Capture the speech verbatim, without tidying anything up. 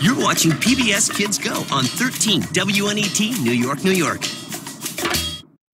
You're watching P B S Kids Go on thirteen W N E T, New York, New York.